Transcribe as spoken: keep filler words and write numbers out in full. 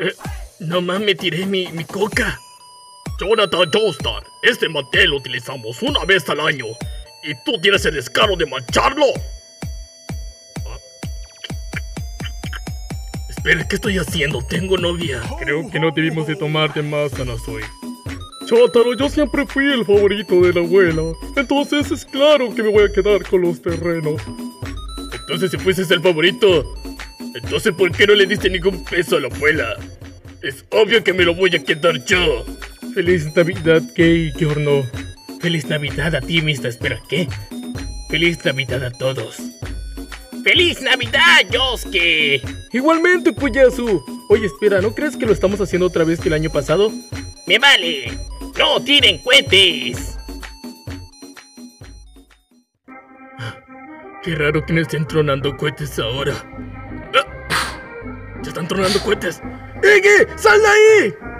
Eh, nomás me tiré mi, mi coca. Jonathan Joestar, este mantel lo utilizamos una vez al año y tú tienes el descaro de mancharlo. Ah. Espera, ¿qué estoy haciendo? Tengo novia. Creo que no debimos de tomar de más, Anasoy. Chotaro, yo siempre fui el favorito de la abuela. Entonces es claro que me voy a quedar con los terrenos. Entonces si fueses el favorito, entonces ¿por qué no le diste ningún peso a la abuela? Es obvio que me lo voy a quedar yo. Feliz Navidad, Kei Giorno. Feliz Navidad a ti, mister. Espera, ¿qué? Feliz Navidad a todos. ¡Feliz Navidad, Yosuke! Igualmente, Kuyasu. Oye, espera, ¿no crees que lo estamos haciendo otra vez que el año pasado? ¡Me vale! ¡No tiren cohetes! Qué raro que no estén tronando cohetes ahora. ¡Ya están tronando cohetes! ¡Iggy! ¡Sal de ahí!